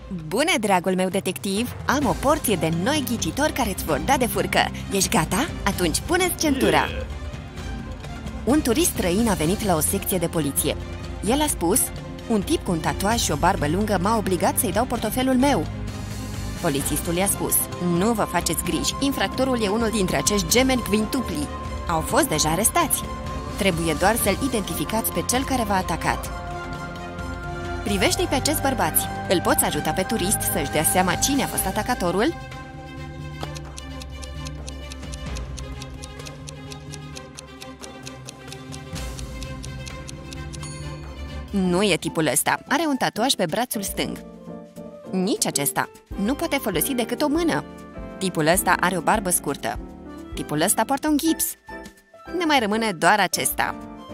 Bună, dragul meu detectiv! Am o porție de noi ghicitori care îți vor da de furcă. Ești gata? Atunci pune-ți centura! Un turist străin a venit la o secție de poliție. El a spus: un tip cu un tatuaj și o barbă lungă m-a obligat să-i dau portofelul meu. Polițistul i-a spus: nu vă faceți griji, infractorul e unul dintre acești gemeni quintupli. Au fost deja arestați. Trebuie doar să-l identificați pe cel care v-a atacat. Privește-i pe acești bărbați. Îl poți ajuta pe turist să-și dea seama cine a fost atacatorul? Nu e tipul ăsta. Are un tatuaj pe brațul stâng. Nici acesta. Nu poate folosi decât o mână. Tipul ăsta are o barbă scurtă. Tipul ăsta poartă un gips. Ne mai rămâne doar acesta.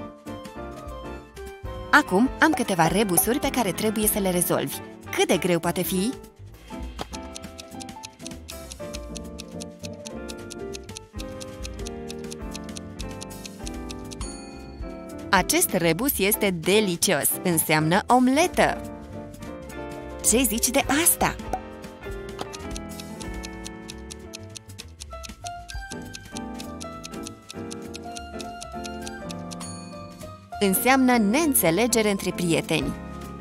Acum am câteva rebusuri pe care trebuie să le rezolvi. Cât de greu poate fi? Acest rebus este delicios. Înseamnă omletă. Ce zici de asta? Înseamnă neînțelegere între prieteni.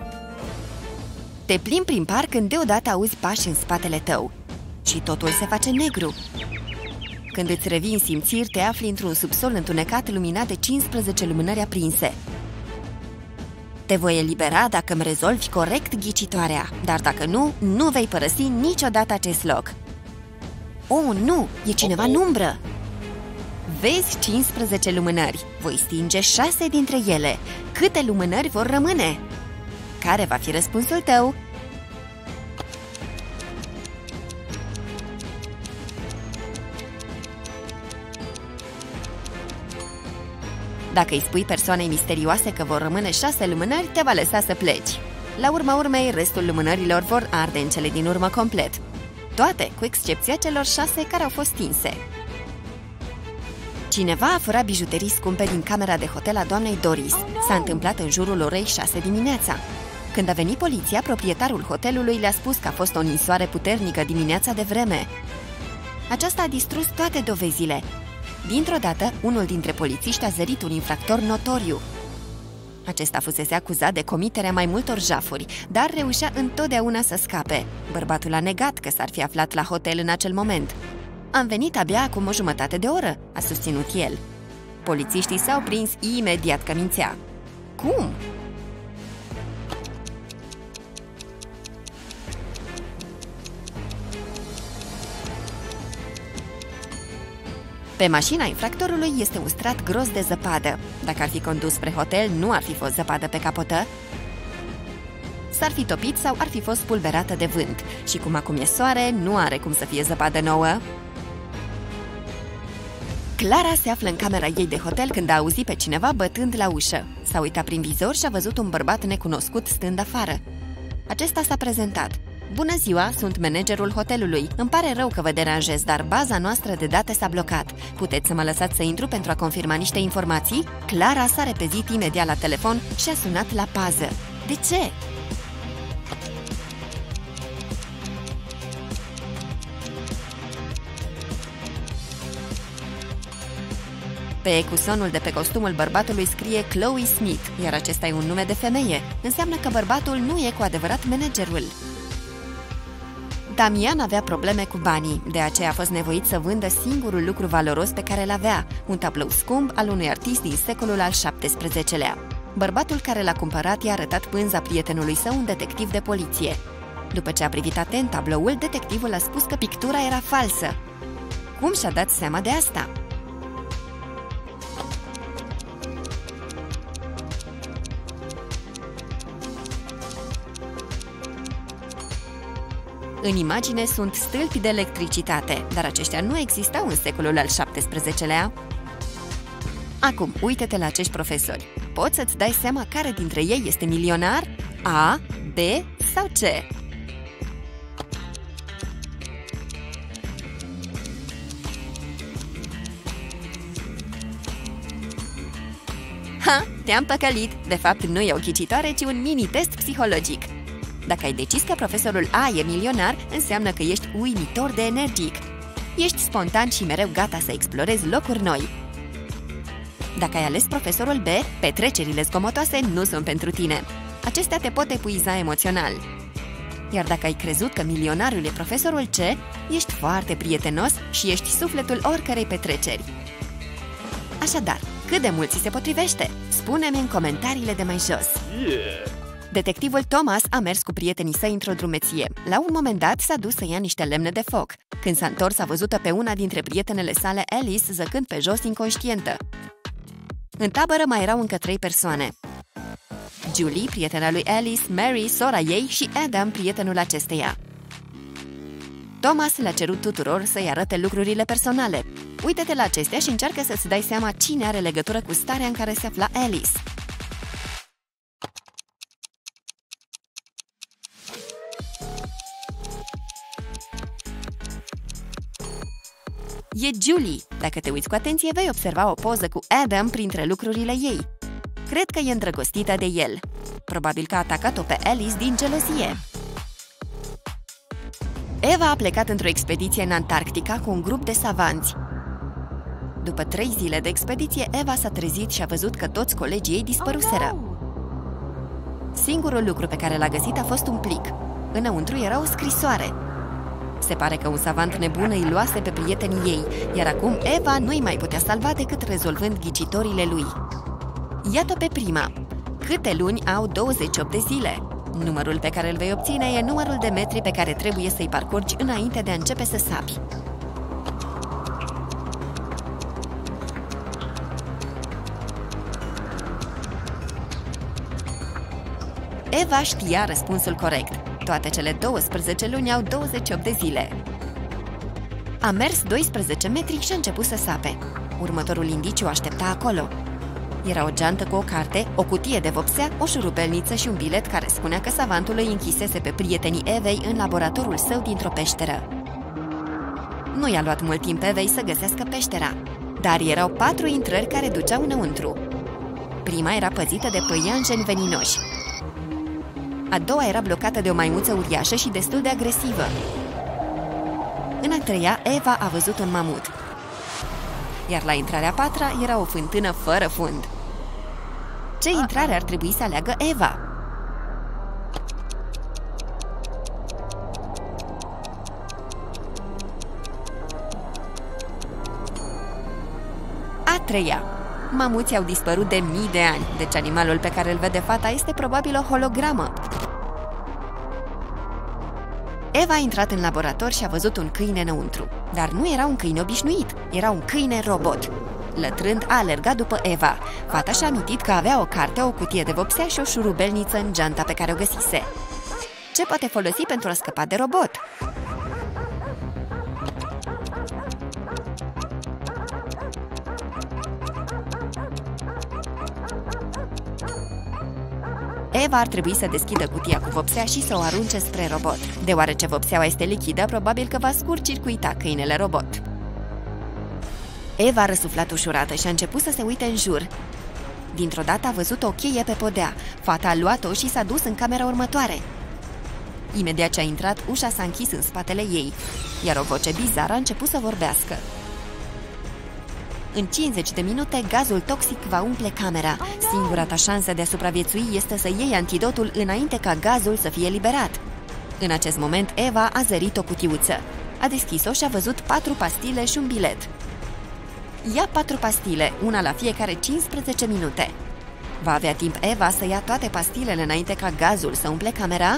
Te plimbi prin parc când deodată auzi pași în spatele tău și totul se face negru. Când îți revin simțiri, te afli într-un subsol întunecat luminat de 15 lumânări aprinse. Te voi elibera dacă îmi rezolvi corect ghicitoarea, dar dacă nu, nu vei părăsi niciodată acest loc. Oh, nu! E cineva în umbră! Vezi 15 lumânări. Voi stinge 6 dintre ele. Câte lumânări vor rămâne? Care va fi răspunsul tău? Dacă îi spui persoanei misterioase că vor rămâne 6 lumânări, te va lăsa să pleci. La urma urmei, restul lumânărilor vor arde în cele din urmă complet. Toate, cu excepția celor 6 care au fost stinse. Cineva a furat bijuterii scumpe din camera de hotel a doamnei Doris. S-a întâmplat în jurul orei 6 dimineața. Când a venit poliția, proprietarul hotelului le-a spus că a fost o ninsoare puternică dimineața de vreme. Aceasta a distrus toate dovezile. Dintr-o dată, unul dintre polițiști a zărit un infractor notoriu. Acesta fusese acuzat de comiterea mai multor jafuri, dar reușea întotdeauna să scape. Bărbatul a negat că s-ar fi aflat la hotel în acel moment. Am venit abia acum o jumătate de oră, a susținut el. Polițiștii s-au prins imediat că mințea. Cum? Pe mașina infractorului este un strat gros de zăpadă. Dacă ar fi condus spre hotel, nu ar fi fost zăpadă pe capotă. S-ar fi topit sau ar fi fost pulberată de vânt. Și cum acum e soare, nu are cum să fie zăpadă nouă. Clara se află în camera ei de hotel când a auzit pe cineva bătând la ușă. S-a uitat prin vizor și a văzut un bărbat necunoscut stând afară. Acesta s-a prezentat. Bună ziua, sunt managerul hotelului. Îmi pare rău că vă deranjez, dar baza noastră de date s-a blocat. Puteți să mă lăsați să intru pentru a confirma niște informații? Clara s-a repezit imediat la telefon și a sunat la pază. De ce? Pe ecusonul de pe costumul bărbatului scrie Chloe Smith, iar acesta e un nume de femeie. Înseamnă că bărbatul nu e cu adevărat managerul. Damian avea probleme cu banii, de aceea a fost nevoit să vândă singurul lucru valoros pe care îl avea, un tablou scump al unui artist din secolul al XVII-lea. Bărbatul care l-a cumpărat i-a arătat pânza prietenului său, un detectiv de poliție. După ce a privit atent tabloul, detectivul a spus că pictura era falsă. Cum și-a dat seama de asta? În imagine sunt stâlpi de electricitate, dar aceștia nu existau în secolul al XVII-lea. Acum, uite-te la acești profesori. Poți să-ți dai seama care dintre ei este milionar? A, B sau C? Ha, te-am păcălit! De fapt, nu e o ghicitoare, ci un mini-test psihologic. Dacă ai decis că profesorul A e milionar, înseamnă că ești uimitor de energic. Ești spontan și mereu gata să explorezi locuri noi. Dacă ai ales profesorul B, petrecerile zgomotoase nu sunt pentru tine. Acestea te pot epuiza emoțional. Iar dacă ai crezut că milionarul e profesorul C, ești foarte prietenos și ești sufletul oricărei petreceri. Așadar, cât de mult ți se potrivește? Spune-mi în comentariile de mai jos. Detectivul Thomas a mers cu prietenii săi într-o drumeție. La un moment dat s-a dus să ia niște lemne de foc. Când s-a întors, a văzut-o pe una dintre prietenele sale, Alice, zăcând pe jos inconștientă. În tabără mai erau încă 3 persoane. Julie, prietena lui Alice, Mary, sora ei și Adam, prietenul acesteia. Thomas le-a cerut tuturor să-i arate lucrurile personale. Uită-te la acestea și încearcă să-ți dai seama cine are legătură cu starea în care se afla Alice. E Julie. Dacă te uiți cu atenție, vei observa o poză cu Adam printre lucrurile ei. Cred că e îndrăgostită de el. Probabil că a atacat-o pe Alice din gelozie. Eva a plecat într-o expediție în Antarctica cu un grup de savanți. După 3 zile de expediție, Eva s-a trezit și a văzut că toți colegii ei dispăruseră. Singurul lucru pe care l-a găsit a fost un plic. Înăuntru era o scrisoare. Se pare că un savant nebun îi luase pe prietenii ei, iar acum Eva nu îi mai putea salva decât rezolvând ghicitorile lui. Iată pe prima. Câte luni au 28 de zile? Numărul pe care îl vei obține e numărul de metri pe care trebuie să-i parcurgi înainte de a începe să sapi. Eva știa răspunsul corect. Toate cele 12 luni au 28 de zile. A mers 12 metri și a început să sape. Următorul indiciu aștepta acolo. Era o geantă cu o carte, o cutie de vopsea, o șurubelniță și un bilet care spunea că savantul îi închisese pe prietenii Evei în laboratorul său dintr-o peșteră. Nu i-a luat mult timp Evei să găsească peștera, dar erau 4 intrări care duceau înăuntru. Prima era păzită de păianjeni veninoși. A doua era blocată de o maimuță uriașă și destul de agresivă. În a treia, Eva a văzut un mamut. Iar la intrarea 4-a era o fântână fără fund. Ce intrare ar trebui să aleagă Eva? A treia. Mamuții au dispărut de mii de ani, deci animalul pe care îl vede fata este probabil o hologramă. Eva a intrat în laborator și a văzut un câine înăuntru. Dar nu era un câine obișnuit, era un câine robot. Lătrând, a alergat după Eva. Fata și-a amintit că avea o carte, o cutie de vopsea și o șurubelniță în geanta pe care o găsise. Ce poate folosi pentru a scăpa de robot? Eva ar trebui să deschidă cutia cu vopsea și să o arunce spre robot. Deoarece vopseaua este lichidă, probabil că va scurt-circuita câinele robot. Eva a răsuflat ușurată și a început să se uite în jur. Dintr-o dată a văzut o cheie pe podea. Fata a luat-o și s-a dus în camera următoare. Imediat ce a intrat, ușa s-a închis în spatele ei, iar o voce bizară a început să vorbească. În 50 de minute, gazul toxic va umple camera. Singura ta șansă de a supraviețui este să iei antidotul înainte ca gazul să fie liberat. În acest moment, Eva a zărit o cutiuță. A deschis-o și a văzut 4 pastile și un bilet. Ia 4 pastile, una la fiecare 15 minute. Va avea timp Eva să ia toate pastilele înainte ca gazul să umple camera?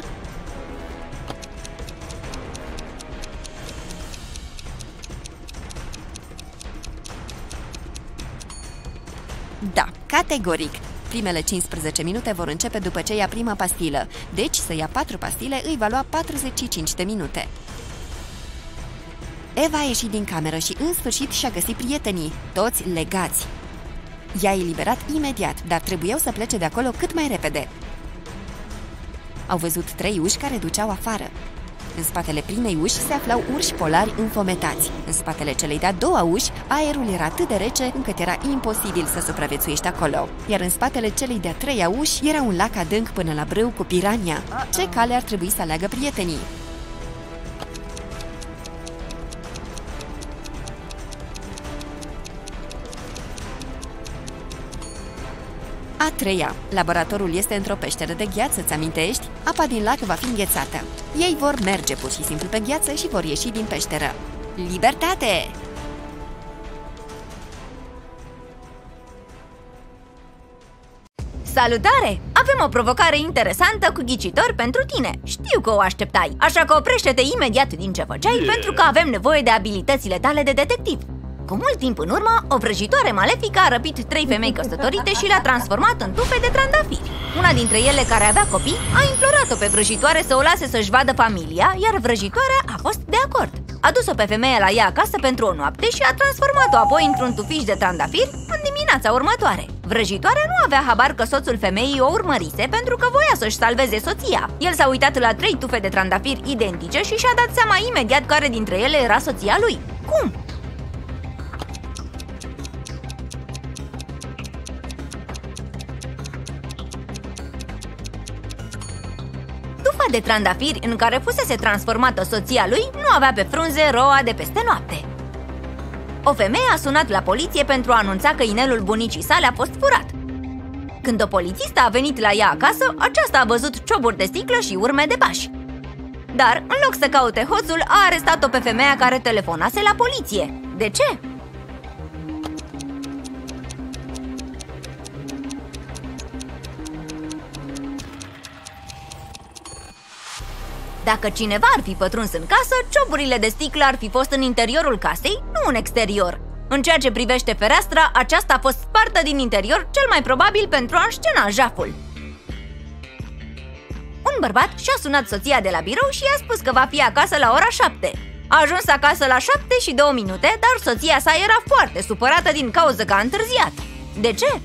Da, categoric! Primele 15 minute vor începe după ce ia prima pastilă, deci să ia 4 pastile îi va lua 45 de minute. Eva a ieșit din cameră și în sfârșit și-a găsit prietenii, toți legați. I-a eliberat imediat, dar trebuiau să plece de acolo cât mai repede. Au văzut 3 uși care duceau afară. În spatele primei uși se aflau urși polari înfometați. În spatele celei de-a doua uși, aerul era atât de rece încât era imposibil să supraviețuiești acolo. Iar în spatele celei de-a treia uși era un lac adânc până la brâu cu pirania. Ce cale ar trebui să aleagă prietenii? A treia. Laboratorul este într-o peșteră de gheață, îți amintești? Apa din lac va fi înghețată. Ei vor merge pur și simplu pe gheață și vor ieși din peșteră. Libertate! Salutare! Avem o provocare interesantă cu ghicitori pentru tine. Știu că o așteptai, așa că oprește-te imediat din ce făceai, pentru că avem nevoie de abilitățile tale de detectiv. Cu mult timp în urmă, o vrăjitoare malefică a răpit 3 femei căsătorite și le-a transformat în tufe de trandafiri. Una dintre ele, care avea copii, a implorat-o pe vrăjitoare să o lase să-și vadă familia, iar vrăjitoarea a fost de acord. A dus-o pe femeie la ea acasă pentru o noapte și a transformat-o apoi într-un tufiș de trandafiri în dimineața următoare. Vrăjitoarea nu avea habar că soțul femeii o urmărise pentru că voia să-și salveze soția. El s-a uitat la 3 tufe de trandafiri identice și și-a dat seama imediat care dintre ele era soția lui. Cum? Tufa de trandafiri în care fusese transformată soția lui nu avea pe frunze roa de peste noapte. O femeie a sunat la poliție pentru a anunța că inelul bunicii sale a fost furat. Când o polițistă a venit la ea acasă, aceasta a văzut cioburi de sticlă și urme de pași. Dar, în loc să caute hoțul, a arestat-o pe femeia care telefonase la poliție. De ce? Dacă cineva ar fi pătruns în casă, cioburile de sticlă ar fi fost în interiorul casei, nu în exterior. În ceea ce privește fereastra, aceasta a fost spartă din interior, cel mai probabil pentru a înscena jaful. Un bărbat și-a sunat soția de la birou și i-a spus că va fi acasă la ora 7. A ajuns acasă la 7:02, dar soția sa era foarte supărată din cauza că a întârziat. De ce?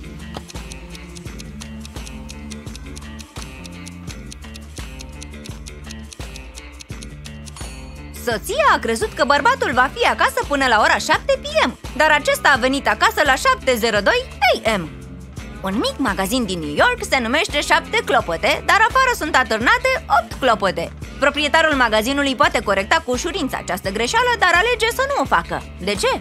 Soția a crezut că bărbatul va fi acasă până la ora 7 p.m., dar acesta a venit acasă la 7:02 a.m. Un mic magazin din New York se numește 7 clopote, dar afară sunt atârnate 8 clopote. Proprietarul magazinului poate corecta cu ușurință această greșeală, dar alege să nu o facă. De ce?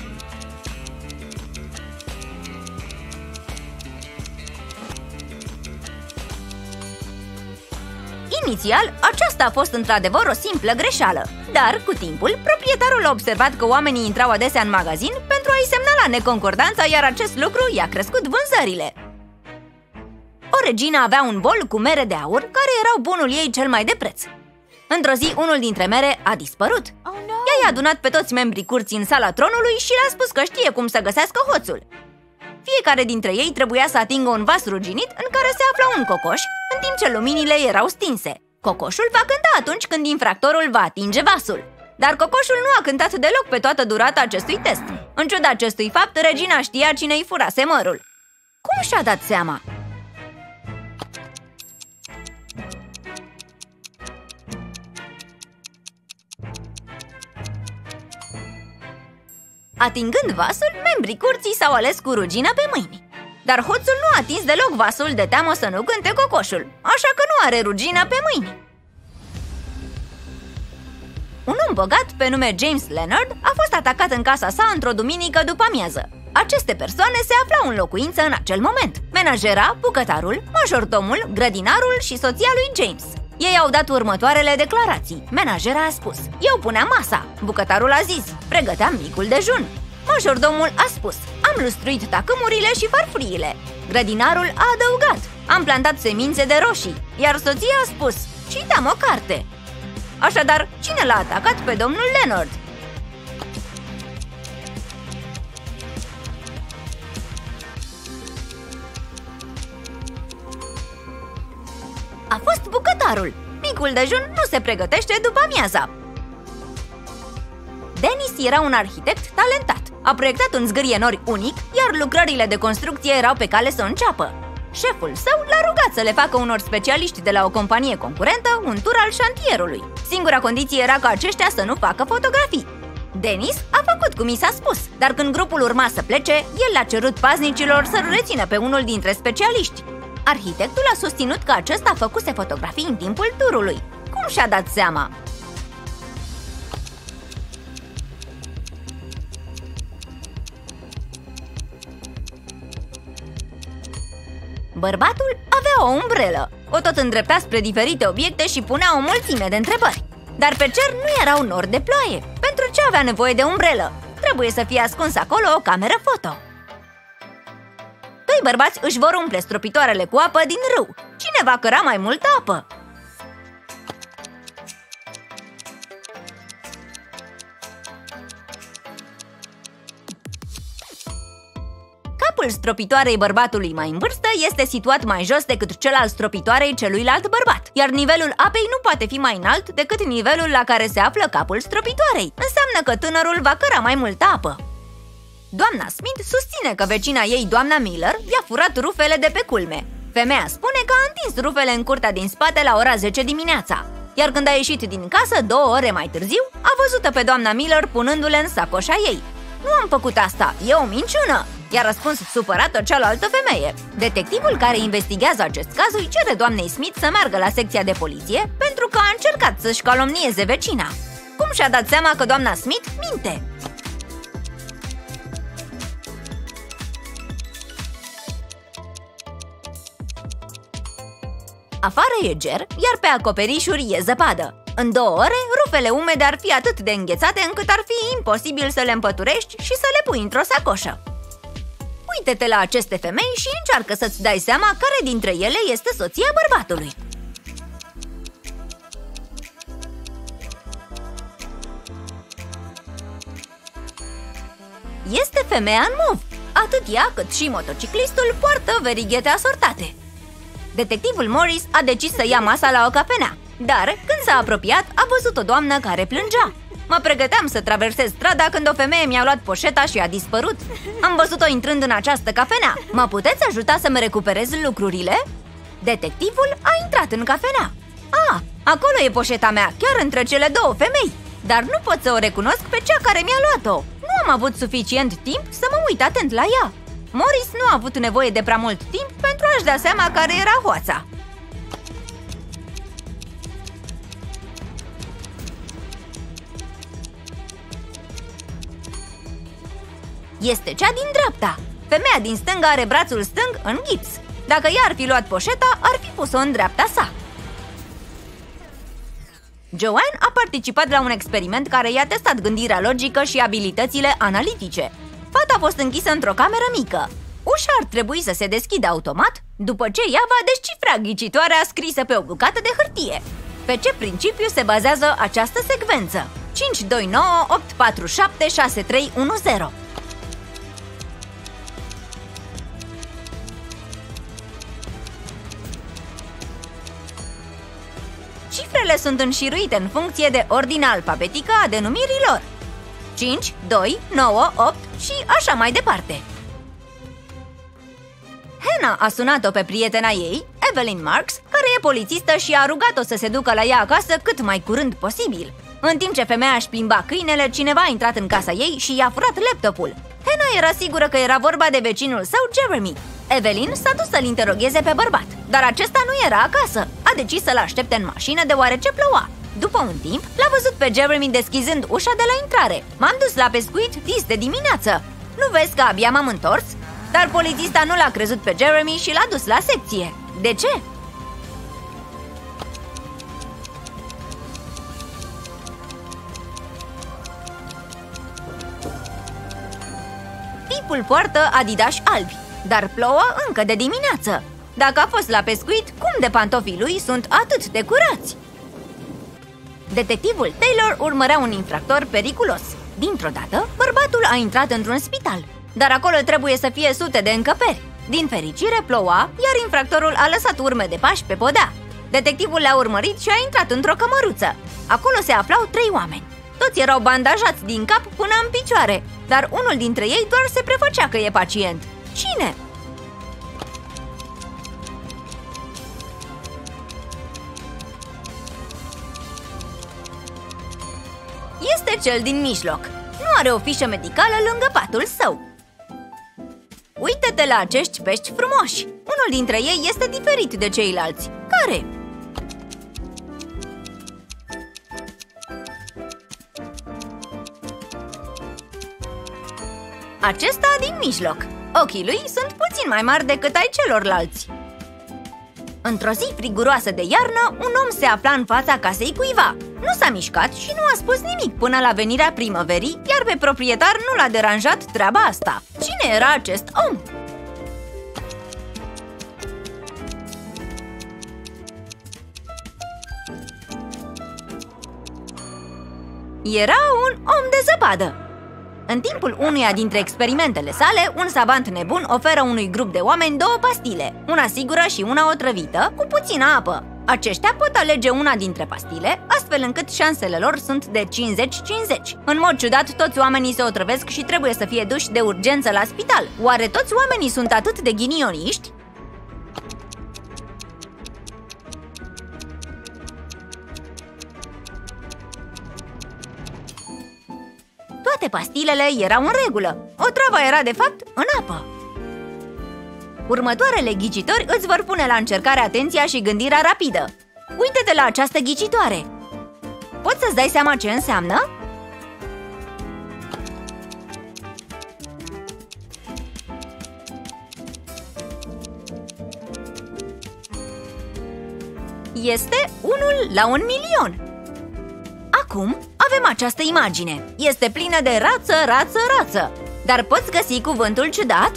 Inițial, aceasta a fost într-adevăr o simplă greșeală, dar, cu timpul, proprietarul a observat că oamenii intrau adesea în magazin pentru a-i semnala neconcordanța, iar acest lucru i-a crescut vânzările. O regină avea un bol cu mere de aur, care erau bunul ei cel mai de preț. Într-o zi, unul dintre mere a dispărut. Ea i-a adunat pe toți membrii curții în sala tronului și le-a spus că știe cum să găsească hoțul. Fiecare dintre ei trebuia să atingă un vas ruginit în care se afla un cocoș, în timp ce luminile erau stinse. Cocoșul va cânta atunci când infractorul va atinge vasul. Dar cocoșul nu a cântat deloc pe toată durata acestui test. În ciuda acestui fapt, regina știa cine îi furase mărul. Cum și-a dat seama? Atingând vasul, membrii curții s-au ales cu rugina pe mâini. Dar hoțul nu a atins deloc vasul de teamă să nu cânte cocoșul, așa că nu are rugina pe mâini. Un om bogat pe nume James Leonard a fost atacat în casa sa într-o duminică după amiază. Aceste persoane se aflau în locuință în acel moment: menajera, bucătarul, majordomul, grădinarul și soția lui James. Ei au dat următoarele declarații. Menajera a spus: eu puneam masa. Bucătarul a zis: pregăteam micul dejun. Majordomul a spus: am lustruit tacâmurile și farfuriile. Grădinarul a adăugat: am plantat semințe de roșii. Iar soția a spus: citeam o carte. Așadar, cine l-a atacat pe domnul Leonard? A fost bucătarul. Micul dejun nu se pregătește după amiaza. Dennis era un arhitect talentat. A proiectat un zgârie nori unic, iar lucrările de construcție erau pe cale să înceapă. Șeful său l-a rugat să le facă unor specialiști de la o companie concurentă un tur al șantierului. Singura condiție era ca aceștia să nu facă fotografii. Dennis a făcut cum i s-a spus, dar când grupul urma să plece, el le-a cerut paznicilor să-l rețină pe unul dintre specialiști. Arhitectul a susținut că acesta făcuse fotografii în timpul turului. Cum și-a dat seama? Bărbatul avea o umbrelă. O tot îndrepta spre diferite obiecte și punea o mulțime de întrebări. Dar pe cer nu era un nor de ploaie. Pentru ce avea nevoie de umbrelă? Trebuie să fie ascuns acolo o cameră foto. Doi bărbați își vor umple stropitoarele cu apă din râu. Cine va căra mai multă apă? Capul stropitoarei bărbatului mai în vârstă este situat mai jos decât cel al stropitoarei celuilalt bărbat, iar nivelul apei nu poate fi mai înalt decât nivelul la care se află capul stropitoarei. Înseamnă că tânărul va căra mai multă apă. Doamna Smith susține că vecina ei, doamna Miller, i-a furat rufele de pe culme. Femeia spune că a întins rufele în curtea din spate la ora 10 dimineața, iar când a ieșit din casă 2 ore mai târziu, a văzut-o pe doamna Miller punându-le în sacoșa ei. Nu am făcut asta, e o minciună! I-a răspuns supărată cealaltă femeie. Detectivul care investigează acest caz îi cere doamnei Smith să meargă la secția de poliție pentru că a încercat să-și calomnieze vecina. Cum și-a dat seama că doamna Smith minte? Afară e ger, iar pe acoperișuri e zăpadă. În 2 ore, rufele umede ar fi atât de înghețate încât ar fi imposibil să le împăturești și să le pui într-o sacoșă. Uite-te la aceste femei și încearcă să-ți dai seama care dintre ele este soția bărbatului. Este femeia în mov. Atât ea cât și motociclistul poartă verighete asortate. Detectivul Morris a decis să ia masa la o cafenea, dar când s-a apropiat, a văzut o doamnă care plângea. Mă pregăteam să traversez strada când o femeie mi-a luat poșeta și a dispărut. Am văzut-o intrând în această cafenea. Mă puteți ajuta să-mi recuperez lucrurile? Detectivul a intrat în cafenea. Acolo e poșeta mea, chiar între cele 2 femei. Dar nu pot să o recunosc pe cea care mi-a luat-o. Nu am avut suficient timp să mă uit atent la ea. Morris nu a avut nevoie de prea mult timp pentru a-și da seama care era hoața. Este cea din dreapta. Femeia din stânga are brațul stâng în gips. Dacă ea ar fi luat poșeta, ar fi pus-o în dreapta sa. Joanne a participat la un experiment care i-a testat gândirea logică și abilitățile analitice. Fata a fost închisă într-o cameră mică. Ușa ar trebui să se deschidă automat după ce ea va descifra ghicitoarea scrisă pe o bucată de hârtie. Pe ce principiu se bazează această secvență? 5, 2, 9, 8, 4, 7, 6, 3, 1, 0. Cifrele sunt înșiruite în funcție de ordinea alfabetică a denumirii lor. 5, 2, 9, 8 și așa mai departe. Hannah a sunat-o pe prietena ei, Evelyn Marks, care e polițistă și a rugat-o să se ducă la ea acasă cât mai curând posibil. În timp ce femeia își plimba câinele, cineva a intrat în casa ei și i-a furat laptopul. Hannah era sigură că era vorba de vecinul său, Jeremy. Evelyn s-a dus să-l interogheze pe bărbat, dar acesta nu era acasă. A decis să-l aștepte în mașină deoarece ploua. După un timp, l-a văzut pe Jeremy deschizând ușa de la intrare. M-am dus la pescuit dis de dimineață. Nu vezi că abia m-am întors? Dar polițista nu l-a crezut pe Jeremy și l-a dus la secție. De ce? Tipul poartă adidași albi, dar plouă încă de dimineață. Dacă a fost la pescuit, cum de pantofii lui sunt atât de curați? Detectivul Taylor urmărea un infractor periculos. Dintr-o dată, bărbatul a intrat într-un spital, dar acolo trebuie să fie sute de încăperi. Din fericire ploua, iar infractorul a lăsat urme de pași pe podea. Detectivul le-a urmărit și a intrat într-o cămăruță. Acolo se aflau 3 oameni. Toți erau bandajați din cap până în picioare, dar unul dintre ei doar se prefăcea că e pacient. Cine? Este cel din mijloc. Nu are o fișă medicală lângă patul său. Uită-te la acești pești frumoși. Unul dintre ei este diferit de ceilalți. Care? Acesta din mijloc. Ochii lui sunt puțin mai mari decât ai celorlalți. Într-o zi friguroasă de iarnă, un om se afla în fața casei cuiva. Nu s-a mișcat și nu a spus nimic până la venirea primăverii, iar pe proprietar nu l-a deranjat treaba asta. Cine era acest om? Era un om de zăpadă. În timpul unuia dintre experimentele sale, un savant nebun oferă unui grup de oameni două pastile, una sigură și una otrăvită, cu puțină apă. Aceștia pot alege una dintre pastile, astfel încât șansele lor sunt de 50-50. În mod ciudat, toți oamenii se otrăvesc și trebuie să fie duși de urgență la spital. Oare toți oamenii sunt atât de ghinioniști? Toate pastilele erau în regulă. Otrava era, de fapt, în apă. Următoarele ghicitori îți vor pune la încercare atenția și gândirea rapidă. Uită-te la această ghicitoare. Poți să-ți dai seama ce înseamnă? Este 1 la 1 milion. Acum avem această imagine. Este plină de rață, rață, rață. Dar poți găsi cuvântul ciudat?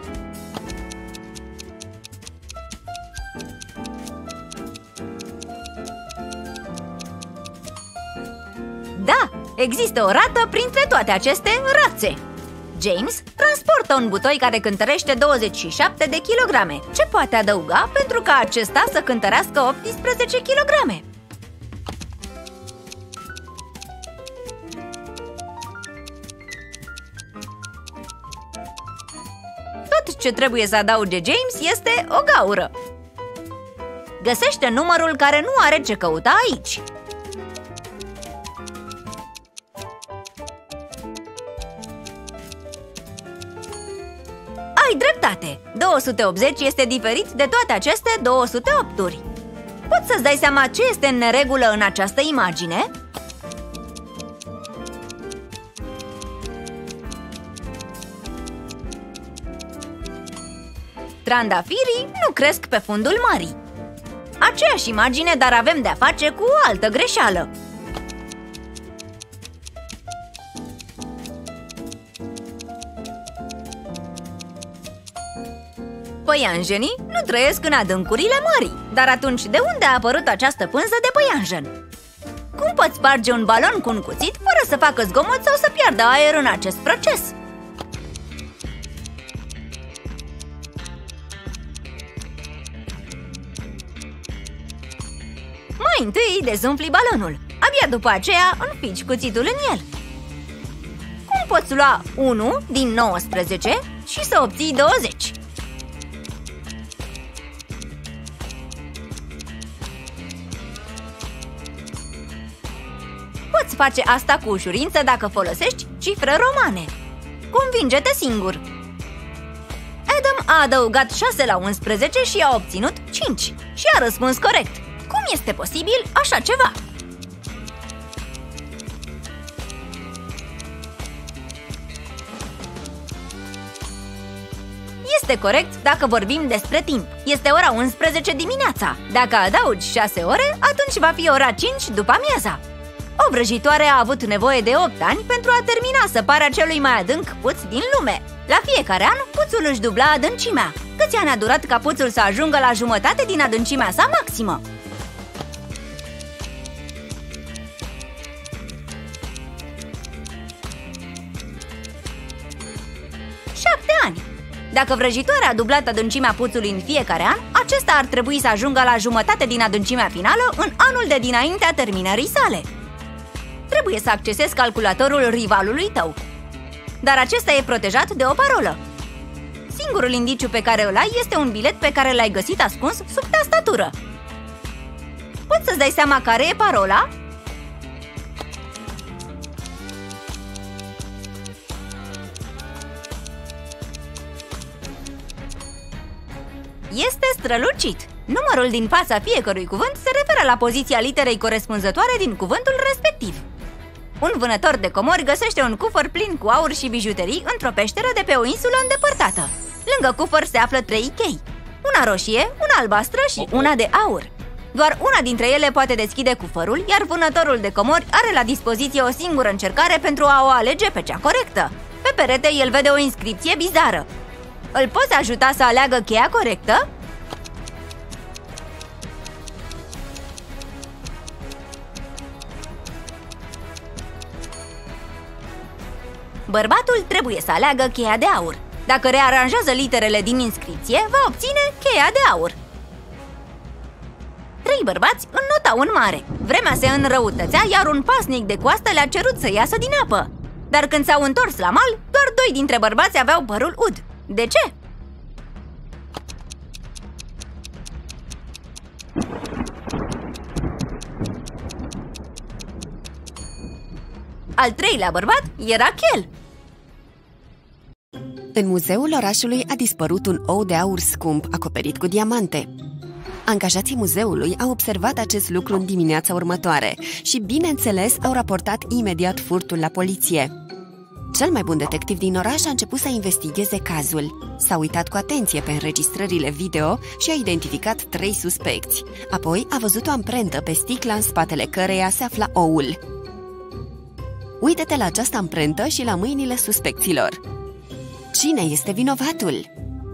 Da, există o rată printre toate aceste rațe. James transportă un butoi care cântărește 27 de kilograme. Ce poate adăuga pentru ca acesta să cântărească 18 kilograme? Tot ce trebuie să adauge James este o gaură. Găsește numărul care nu are ce căuta aici. Ai dreptate! 280 este diferit de toate aceste 208-uri. Poți să-ți dai seama ce este în neregulă în această imagine? Trandafirii nu cresc pe fundul mării. Aceeași imagine, dar avem de-a face cu o altă greșeală. Păianjenii nu trăiesc în adâncurile mării. Dar atunci, de unde a apărut această pânză de păianjen? Cum poți sparge un balon cu un cuțit fără să facă zgomot sau să piardă aer în acest proces? Mai întâi dezumfli balonul. Abia după aceea înfici cuțitul în el. Cum poți lua 1 din 19 și să obții 20? Poți face asta cu ușurință dacă folosești cifre romane. Convinge-te singur! Adam a adăugat 6 la 11 și a obținut 5 și a răspuns corect. Cum este posibil așa ceva? Este corect dacă vorbim despre timp. Este ora 11 dimineața. Dacă adaugi 6 ore, atunci va fi ora 5 după amiaza. O vrăjitoare a avut nevoie de 8 ani pentru a termina săparea celui mai adânc puț din lume. La fiecare an, puțul își dubla adâncimea. Câți ani a durat ca puțul să ajungă la jumătate din adâncimea sa maximă? 7 ani. Dacă vrăjitoarea a dublat adâncimea puțului în fiecare an, acesta ar trebui să ajungă la jumătate din adâncimea finală în anul de dinaintea terminării sale. Trebuie să accesezi calculatorul rivalului tău. Dar acesta e protejat de o parolă. Singurul indiciu pe care îl ai este un bilet pe care l-ai găsit ascuns sub tastatură. Poți să-ți dai seama care e parola? este strălucit. Numărul din fața fiecărui cuvânt se referă la poziția literei corespunzătoare din cuvântul respectiv. Un vânător de comori găsește un cufăr plin cu aur și bijuterii într-o peșteră de pe o insulă îndepărtată. Lângă cufăr se află 3 chei, una roșie, una albastră și una de aur. Doar una dintre ele poate deschide cufărul, iar vânătorul de comori are la dispoziție o singură încercare pentru a o alege pe cea corectă. Pe perete el vede o inscripție bizară. Îl poți ajuta să aleagă cheia corectă? Bărbatul trebuie să aleagă cheia de aur. Dacă rearanjează literele din inscripție, va obține cheia de aur. 3 bărbați înnotau în mare. Vremea se înrăutățea, iar un pasnic de coastă le-a cerut să iasă din apă. Dar când s-au întors la mal, doar 2 dintre bărbați aveau părul ud. De ce? Al 3-lea bărbat era Chel. În muzeul orașului a dispărut un ou de aur scump acoperit cu diamante. Angajații muzeului au observat acest lucru în dimineața următoare și, bineînțeles, au raportat imediat furtul la poliție. Cel mai bun detectiv din oraș a început să investigheze cazul. S-a uitat cu atenție pe înregistrările video și a identificat 3 suspecți. Apoi a văzut o amprentă pe sticla în spatele căreia se afla oul. Uită-te la această amprentă și la mâinile suspecților. Cine este vinovatul?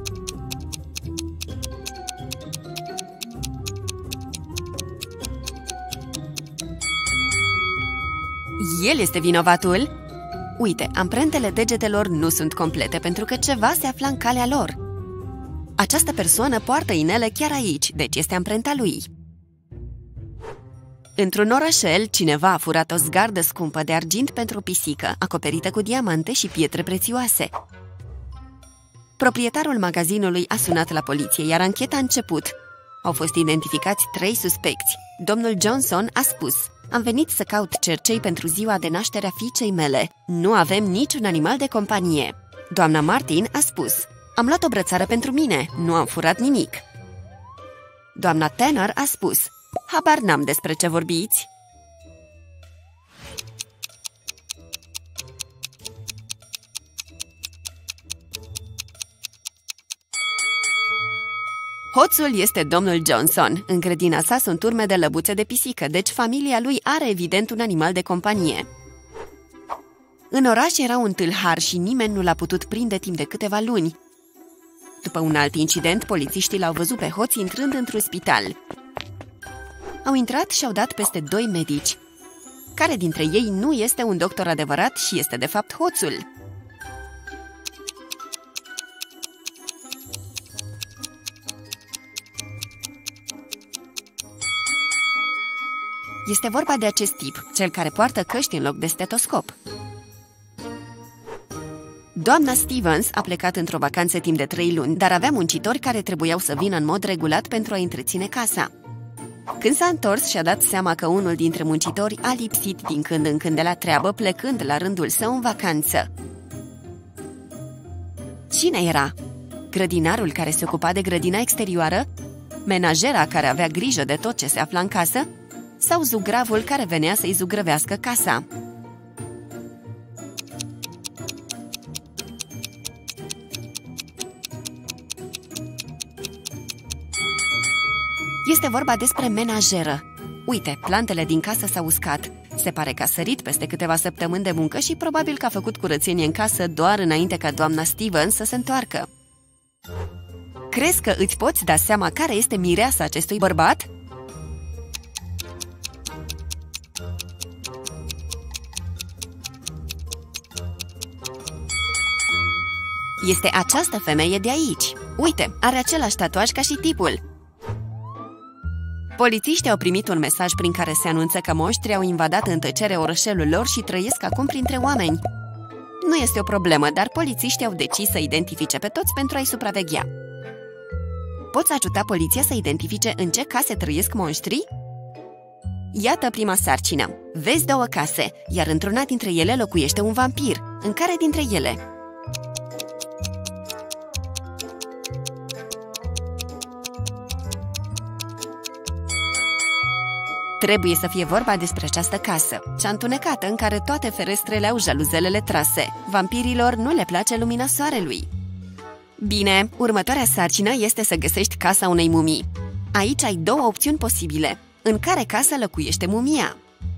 El este vinovatul? Uite, amprentele degetelor nu sunt complete pentru că ceva se afla în calea lor. Această persoană poartă inele chiar aici, deci este amprenta lui. Într-un orășel, cineva a furat o zgardă scumpă de argint pentru o pisică, acoperită cu diamante și pietre prețioase. Proprietarul magazinului a sunat la poliție, iar ancheta a început. Au fost identificați 3 suspecți. Domnul Johnson a spus: am venit să caut cercei pentru ziua de naștere a fiicei mele. Nu avem niciun animal de companie. Doamna Martin a spus: am luat o brățară pentru mine, nu am furat nimic. Doamna Tanner a spus: habar n-am despre ce vorbiți. Hoțul este domnul Johnson. În grădina sa sunt urme de lăbuțe de pisică, deci familia lui are evident un animal de companie. În oraș era un tâlhar și nimeni nu l-a putut prinde timp de câteva luni. După un alt incident, polițiștii l-au văzut pe hoț intrând într-un spital. Au intrat și au dat peste 2 medici. Care dintre ei nu este un doctor adevărat și este de fapt hoțul? Este vorba de acest tip, cel care poartă căști în loc de stetoscop. Doamna Stevens a plecat într-o vacanță timp de 3 luni, dar avea muncitori care trebuiau să vină în mod regulat pentru a întreține casa. Când s-a întors, și-a dat seama că unul dintre muncitori a lipsit din când în când de la treabă, plecând la rândul său în vacanță. Cine era? Grădinarul care se ocupa de grădina exterioară? Menajera care avea grijă de tot ce se afla în casă? Sau zugravul care venea să-i zugrăvească casa? Este vorba despre menajeră. Uite, plantele din casă s-au uscat. Se pare că a sărit peste câteva săptămâni de muncă și probabil că a făcut curățenie în casă doar înainte ca doamna Stevens să se întoarcă. Crezi că îți poți da seama care este mireasa acestui bărbat? Este această femeie de aici. Uite, are același tatuaj ca și tipul. Polițiștii au primit un mesaj prin care se anunță că monștrii au invadat în tăcere orășelul lor și trăiesc acum printre oameni. Nu este o problemă, dar polițiștii au decis să identifice pe toți pentru a-i supraveghea. Poți ajuta poliția să identifice în ce case trăiesc monștrii? Iată prima sarcină. Vezi 2 case, iar într-una dintre ele locuiește un vampir. În care dintre ele? Trebuie să fie vorba despre această casă, cea întunecată în care toate ferestrele au jaluzelele trase. Vampirilor nu le place lumina soarelui. Bine, următoarea sarcină este să găsești casa unei mumii. Aici ai două opțiuni posibile. În care casă locuiește mumia?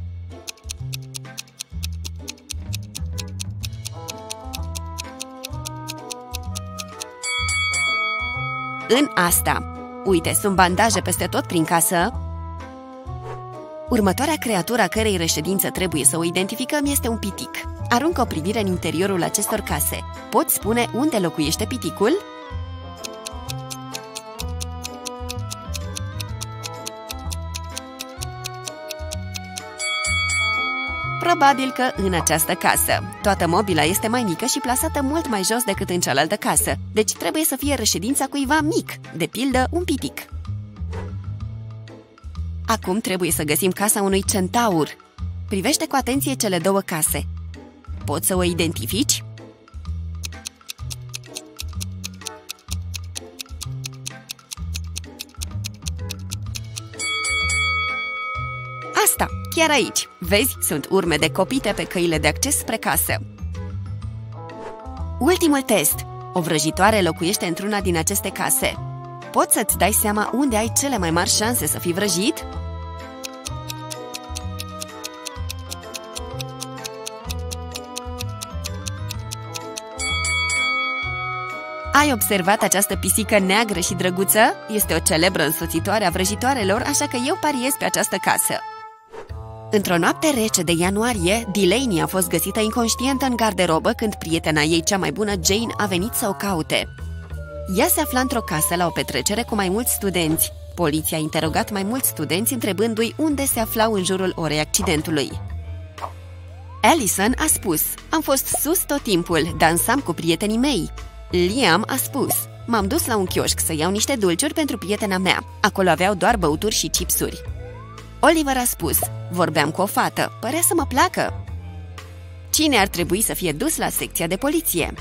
În asta. Uite, sunt bandaje peste tot prin casă. Următoarea creatură a cărei reședință trebuie să o identificăm este un pitic. Aruncă o privire în interiorul acestor case. Poți spune unde locuiește piticul? Probabil că în această casă. Toată mobila este mai mică și plasată mult mai jos decât în cealaltă casă, deci trebuie să fie reședința cuiva mic, de pildă un pitic. Acum trebuie să găsim casa unui centaur. Privește cu atenție cele două case. Poți să o identifici? Asta, chiar aici. Vezi, sunt urme de copite pe căile de acces spre casă. Ultimul test. O vrăjitoare locuiește într-una din aceste case. Poți să-ți dai seama unde ai cele mai mari șanse să fii vrăjit? Ai observat această pisică neagră și drăguță? Este o celebră însoțitoare a vrăjitoarelor, așa că eu pariez pe această casă. Într-o noapte rece de ianuarie, Delaney a fost găsită inconștientă în garderobă când prietena ei cea mai bună, Jane, a venit să o caute. Ea se afla într-o casă la o petrecere cu mai mulți studenți. Poliția a interogat mai mulți studenți întrebându-i unde se aflau în jurul orei accidentului. Allison a spus: am fost sus tot timpul, dansam cu prietenii mei. Liam a spus: m-am dus la un chioșc să iau niște dulciuri pentru prietena mea. Acolo aveau doar băuturi și chipsuri. Oliver a spus: vorbeam cu o fată, părea să mă placă. Cine ar trebui să fie dus la secția de poliție?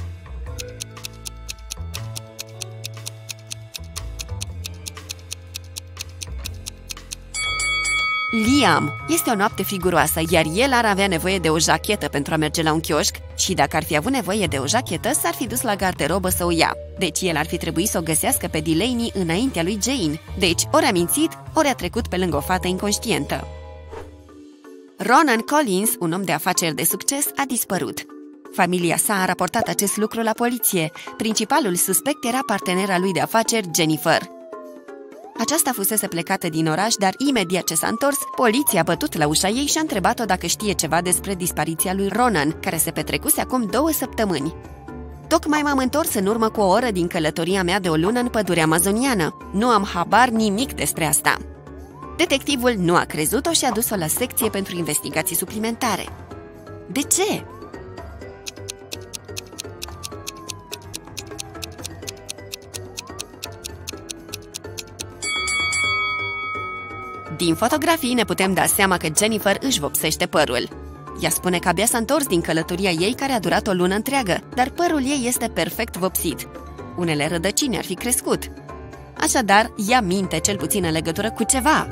Liam. Este o noapte figuroasă, iar el ar avea nevoie de o jachetă pentru a merge la un chioșc și dacă ar fi avut nevoie de o jachetă, s-ar fi dus la garderobă să o ia. Deci el ar fi trebuit să o găsească pe Delaney înaintea lui Jane. Deci ori a mințit, ori a trecut pe lângă o fată inconștientă. Ronan Collins, un om de afaceri de succes, a dispărut. Familia sa a raportat acest lucru la poliție. Principalul suspect era partenera lui de afaceri, Jennifer. Aceasta fusese plecată din oraș, dar imediat ce s-a întors, poliția a bătut la ușa ei și a întrebat-o dacă știe ceva despre dispariția lui Ronan, care se petrecuse acum 2 săptămâni. Tocmai m-am întors în urmă cu o oră din călătoria mea de o lună în pădurea amazoniană. Nu am habar nimic despre asta. Detectivul nu a crezut-o și a dus-o la secție pentru investigații suplimentare. De ce? Din fotografii ne putem da seama că Jennifer își vopsește părul. Ea spune că abia s-a întors din călătoria ei care a durat o lună întreagă, dar părul ei este perfect vopsit. Unele rădăcini ar fi crescut. Așadar, ea minte cel puțin în legătură cu ceva.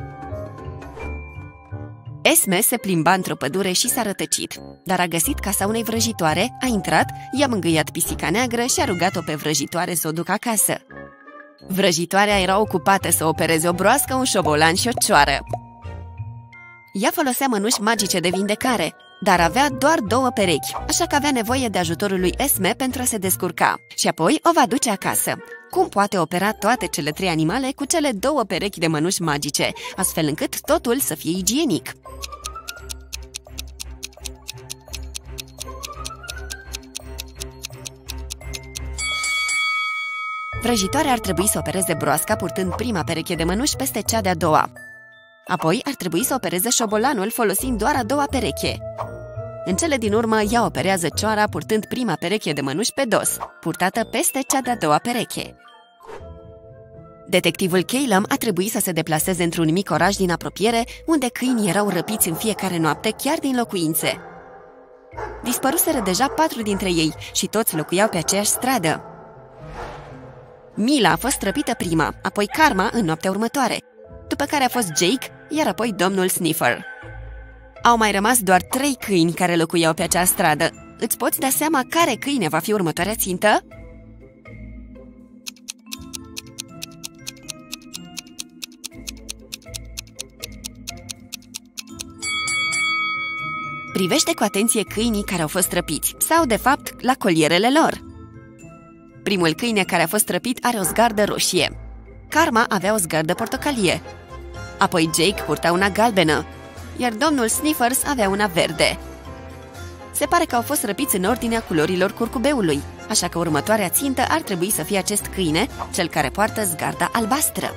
Esme se plimba într-o pădure și s-a rătăcit, dar a găsit casa unei vrăjitoare, a intrat, i-a mângâiat pisica neagră și a rugat-o pe vrăjitoare să o ducă acasă. Vrăjitoarea era ocupată să opereze o broască, un șobolan și o cioară. Ea folosea mănuși magice de vindecare, dar avea doar 2 perechi, așa că avea nevoie de ajutorul lui Esme pentru a se descurca. Și apoi o va duce acasă. Cum poate opera toate cele 3 animale cu cele 2 perechi de mănuși magice, astfel încât totul să fie igienic? Vrăjitoarea ar trebui să opereze broasca purtând prima pereche de mănuși peste cea de-a doua. Apoi ar trebui să opereze șobolanul folosind doar a doua pereche. În cele din urmă, ea operează cioara purtând prima pereche de mănuși pe dos, purtată peste cea de-a doua pereche. Detectivul Calum a trebuit să se deplaseze într-un mic oraș din apropiere, unde câinii erau răpiți în fiecare noapte chiar din locuințe. Dispăruseră deja 4 dintre ei și toți locuiau pe aceeași stradă. Mila a fost răpită prima, apoi Karma în noaptea următoare. după care a fost Jake, iar apoi domnul Sniffer. Au mai rămas doar 3 câini care locuiau pe acea stradă. Îți poți da seama care câine va fi următoarea țintă? Privește cu atenție câinii care au fost răpiți, sau, de fapt, la colierele lor. Primul câine care a fost răpit are o zgardă roșie. Karma avea o zgardă portocalie. Apoi Jake purta una galbenă, iar domnul Sniffers avea una verde. Se pare că au fost răpiți în ordinea culorilor curcubeului, așa că următoarea țintă ar trebui să fie acest câine, cel care poartă zgarda albastră.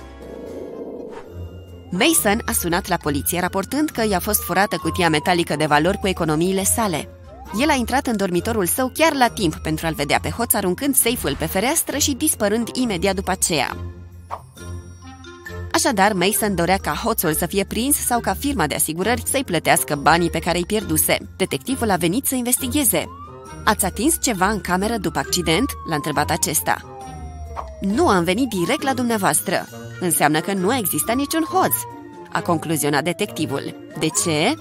Mason a sunat la poliție raportând că i-a fost furată cutia metalică de valori cu economiile sale. El a intrat în dormitorul său chiar la timp pentru a-l vedea pe hoț aruncând seiful pe fereastră și dispărând imediat după aceea. Așadar, Mason dorea ca hoțul să fie prins sau ca firma de asigurări să-i plătească banii pe care îi pierduse. Detectivul a venit să investigheze. Ați atins ceva în cameră după accident? L-a întrebat acesta. Nu, am venit direct la dumneavoastră. Înseamnă că nu a existat niciun hoț, a concluzionat detectivul. De ce?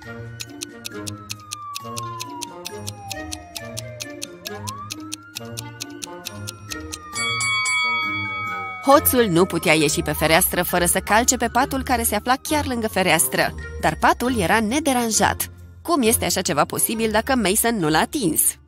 Hoțul nu putea ieși pe fereastră fără să calce pe patul care se afla chiar lângă fereastră, dar patul era nederanjat. Cum este așa ceva posibil dacă Mason nu l-a atins?